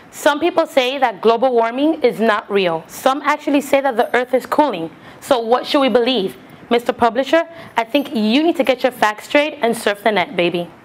Some people say that global warming is not real. Some actually say that the earth is cooling. So what should we believe? Mr. Publisher, I think you need to get your facts straight and surf the net, baby.